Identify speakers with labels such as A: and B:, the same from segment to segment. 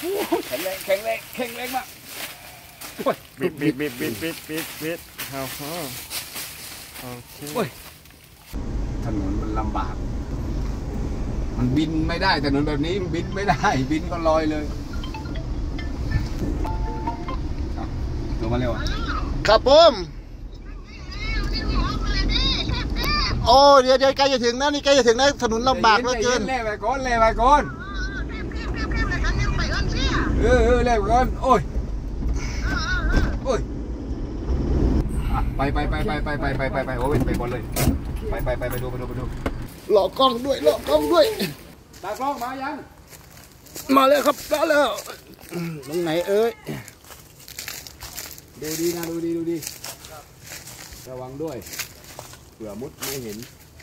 A: แข็งแรงแข็งแรงแข็งแรงมาก
B: บิดเอาโอเค
A: ถนนมันลำบากมันบินไม่ได้ถนนแบบนี้มันบินไม่ได้บินก็ลอยเลยตัวมาเร็ว
C: ครับผมโอ้เดี๋ยวใกล้จะถึงนะนี่ใกล้จะถึงนะถนนลำบากเหลือเกิน
A: เล่ไปก่อนเล่ไปก่อนเล่ไปก่อนโอ้ยไปโอ้ยไปบอลเลยไปดู
C: หลอกกล้องด้วยตาก
A: ล้องมายัง
C: มาเลยครับมาแล้วตรงไหนเอ้ย
A: ดูดีนะดูดีระวังด้วยเผื่อมุดไม่เห็น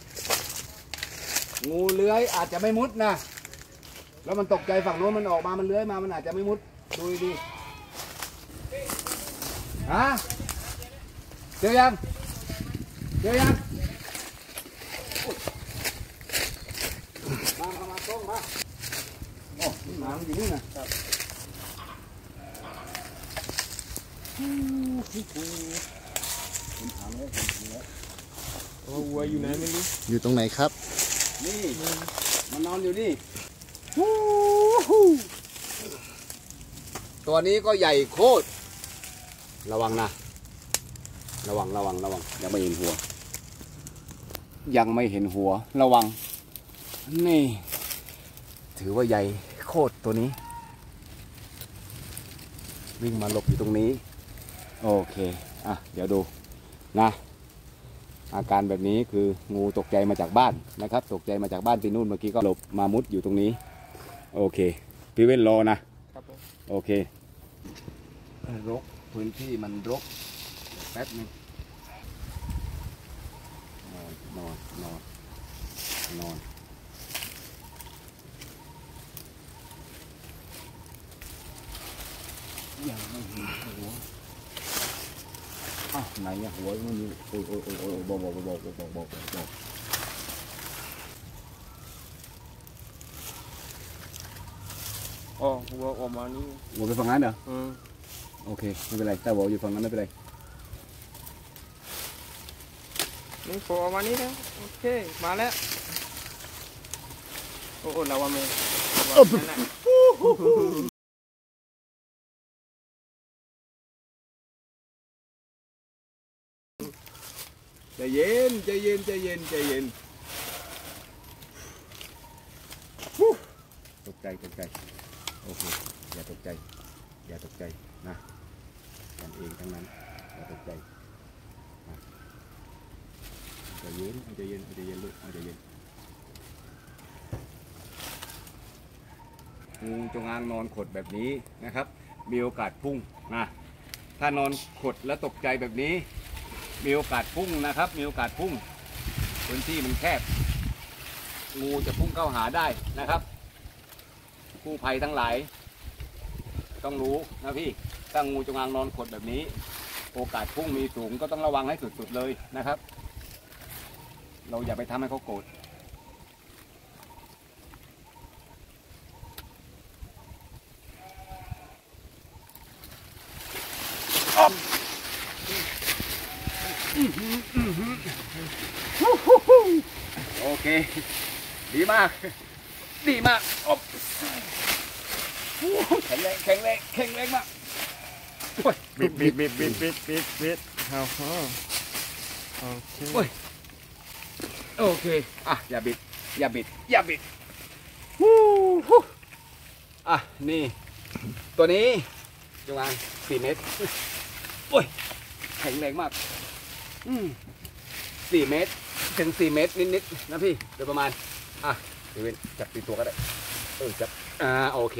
A: งูเลื้อยอาจจะไม่มุดนะแล้วมันตกใจฝั่งโน้นมันออกมามันเลื้อยมามันอาจจะไม่มุดดูดีฮะเจอยังมาต้องมาโอ้หมามันอยู่นี่นะ
B: วัวอยู่ไหนไม่รู้
C: อยู่ตรงไหนครับ
A: นี่มันนอนอยู่นี่ตัวนี้ก็ใหญ่โคตรระวังนะระวังยังไม่เห็นหัวระวังนี่ถือว่าใหญ่โคตรตัวนี้วิ่งมาหลบอยู่ตรงนี้โอเคเดี๋ยวดูนะอาการแบบนี้คืองูตกใจมาจากบ้านนะครับตกใจมาจากบ้านที่นู่นเมื่อกี้ก็หลบมามุดอยู่ตรงนี้โอเคพี่เว้นรอนะโอเครกพื้นที่มันรกแป๊บนึงนอนยังไม่เห็นหัวไหนอะหัวมันอยู่โอ้บอก
B: หัวออกมานี่
A: หัวไปฝั่งนั้นเหรอโอเคไม่เป็นไรแต่หัวอยู่ฝั่งนั้นไม่เป็นไร
B: นี่หัวออกมานี่แล้วโอเคมาแล้วโอ้เราว่ามัน
A: ใจเย็นตกใจโอเคอย่าตกใจนะกันเองทั้งนั้นอย่าตกใจใจเย็นลูกใจเย็นงูจงอางนอนขดแบบนี้นะครับมีโอกาสพุ่งนะถ้านอนขดแล้วตกใจแบบนี้มีโอกาสพุ่งนะครับมีโอกาสพุ่งพื้นที่มันแคบงูจะพุ่งเข้าหาได้นะครับกู้ภัยทั้งหลายต้องรู้นะพี่ถ้างูจงอางนอนขดแบบนี้โอกาสพุ่งมีสูงก็ต้องระวังให้สุดๆเลยนะครับเราอย่าไปทำให้เขาโกรธโอเคดีมากอบแข็งแรงมาก
B: บิดเอา
A: โอเคอย่าบิดนี่ตัวนี้จงอาง4 เมตรแข็งแรงมาก4 เมตรถึง4 เมตรนิดๆนะพี่โดยประมาณเดี๋ยวจับตีตัวก็ได้จับโอเค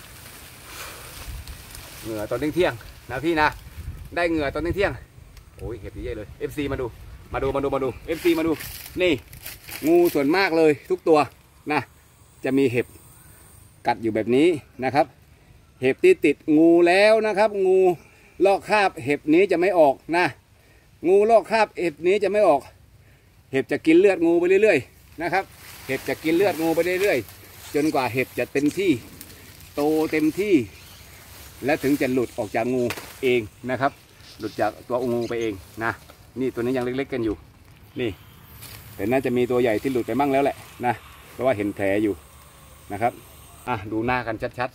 A: เหงื่อตอนเที่ยงนะพี่นะได้เหงื่อตอนเที่ยงโอ้ยเห็บเยอะเลย FC มาดู FC มาดูนี่งูส่วนมากเลยทุกตัวนะจะมีเห็บกัดอยู่แบบนี้นะครับเห็บที่ติดงูแล้วนะครับงูลอกคราบเห็บนี้จะไม่ออกนะงูลอกคราบเห็บนี้จะไม่ออกเห็บจะกินเลือดงูไปเรื่อยๆนะครับเห็บจะกินเลือดงูไปเรื่อยๆจนกว่าเห็บจะเต็มที่โตเต็มที่ และถึงจะหลุดออกจากงูเองนะครับ หลุดจากตัวงูไปเองนะนี่ตัวนี้ยังเล็กๆกันอยู่นี่แต่น่าจะมีตัวใหญ่ที่หลุดไปบ้างแล้วแหละนะเพราะว่าเห็นแผลอยู่นะครับดูหน้ากันชัด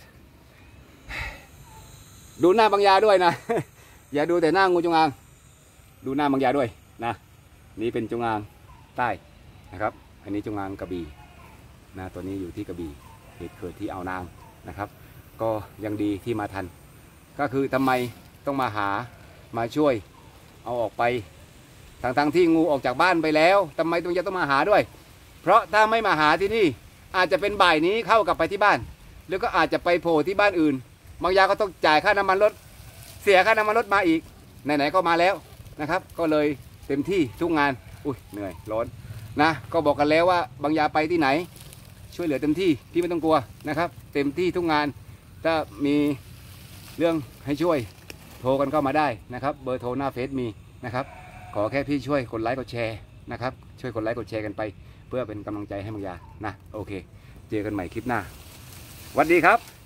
A: ๆดูหน้าบางยาด้วยนะ อย่าดูแต่หน้างูจงอางดูหน้าบางยาด้วยนะนี่เป็นจงอางใต้นะครับอันนี้จงอางกระบี่นะตัวนี้อยู่ที่กระบี่เหตุเกิดที่อ่าวนางนะครับ ก็ยังดีที่มาทันก็คือทำไมต้องมาหามาช่วยเอาออกไปทั้งที่งูออกจากบ้านไปแล้วทำไมต้องมาหาด้วยเพราะถ้าไม่มาหาที่นี่อาจจะเป็นบ่ายนี้เข้ากลับไปที่บ้านแล้วก็อาจจะไปโผล่ที่บ้านอื่นบางยาก็ต้องจ่ายค่าน้ำมันรถเสียค่าน้ำมันรถมาอีกไหนๆก็มาแล้วนะครับก็เลยเต็มที่ทุกงานอุ้ยเหนื่อยร้อนนะก็บอกกันแล้วว่าบางยาไปที่ไหนช่วยเหลือเต็มที่พี่ไม่ต้องกลัวนะครับเต็มที่ทุกงานถ้ามีเรื่องให้ช่วยโทรกันเข้ามาได้นะครับเบอร์โทรหน้าเฟซมีนะครับขอแค่พี่ช่วยกดไลค์กดแชร์นะครับช่วยกดไลค์กดแชร์กันไปเพื่อเป็นกำลังใจให้บางยานะโอเคเจอกันใหม่คลิปหน้าสวัสดีครับ